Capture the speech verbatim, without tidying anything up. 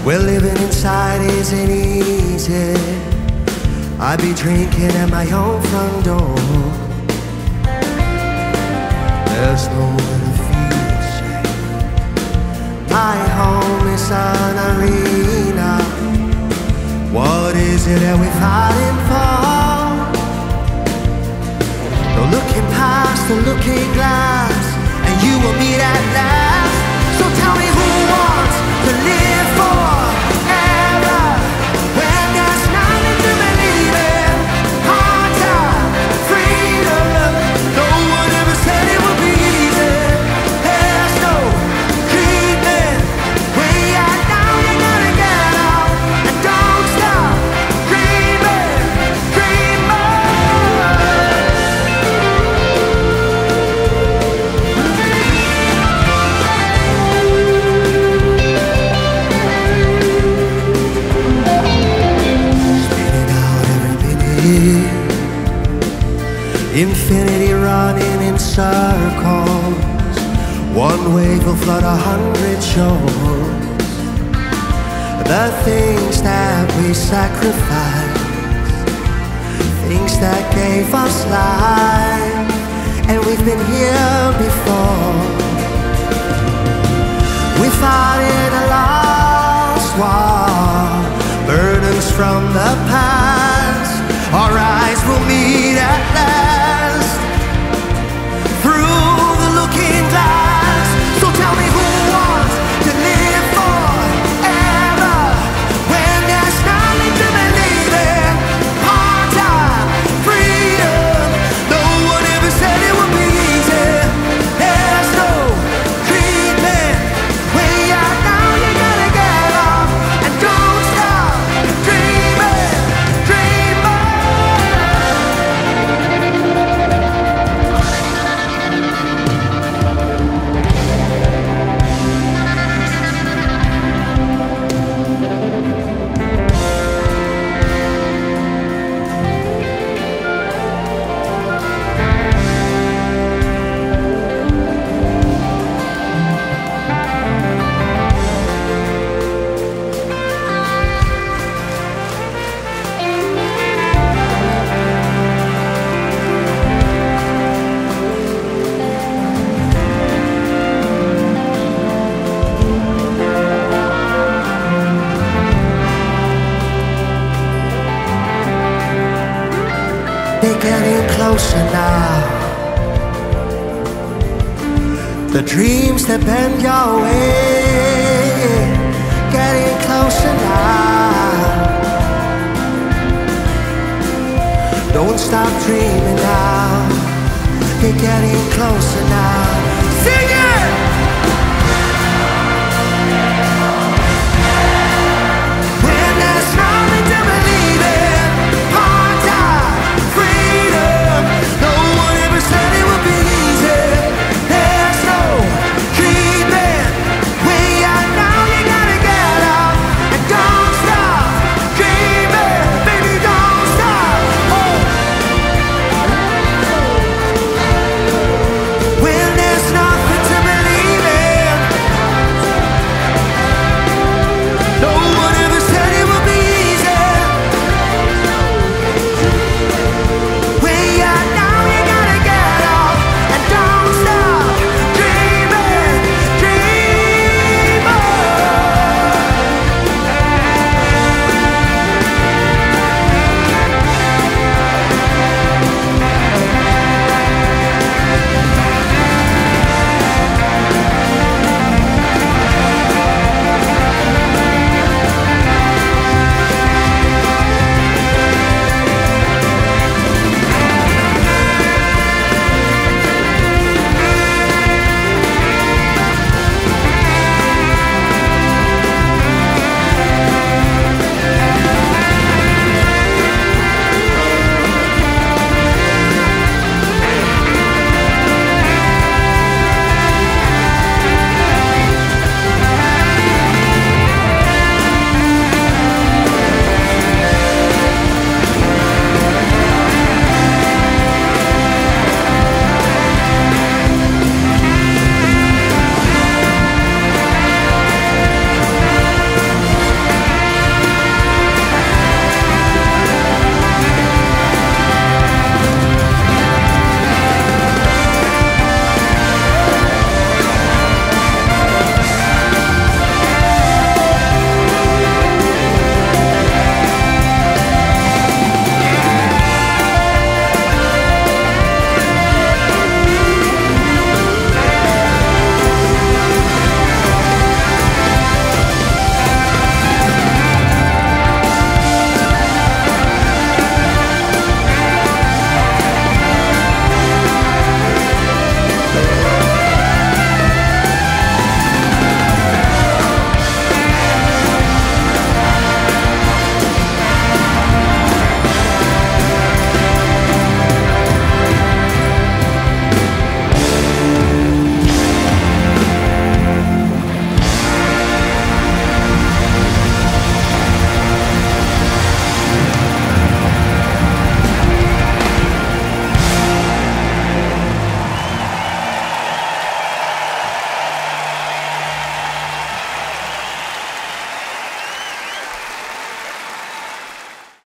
Well, living inside isn't easy. I be drinking at my own front door. There's nowhere to feel safe. My home is an arena. What is it that we're fighting for? No looking past the looking glass, and you will meet at last. So tell me, who wants to live forever when there's nothing to believe in? Hard time, freedom. No one ever said it would be easy. There's no treatment. Way out now, you gotta get out and don't stop dreaming, dreaming. Infinity running in circles. One wave will flood a hundred shores. The things that we sacrificed, things that gave us life, and we've been here before. We fought in a lost war, burdens from the past. Our eyes will meet at last through the looking glass. So tell me, who wants to live forever when there's nothing to believe in? Hard time, freedom. No one ever said it would be easy. There's no treatment. Way out now, you gotta get up and don't stop dreaming, dreaming. They're getting closer now. The dreams that bend your way, getting closer now. Don't stop dreaming now. They're getting closer now.